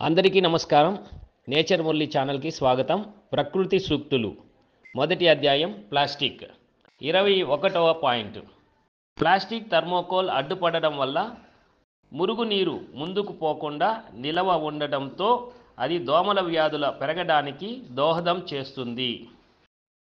అందరికీ నమస్కారం. నేచర్ మురళి ఛానల్కి స్వాగతం. ప్రకృతి సూక్తులు మొదటి అధ్యాయం ప్లాస్టిక్. 21వ పాయింట్. ప్లాస్టిక్ థర్మోకోల్ అడ్డుపడడం వల్ల మురుగునీరు ముందుకు పోకుండా నిలవ ఉండటంతో అది దోమల వ్యాధుల పెరగడానికి దోహదం చేస్తుంది.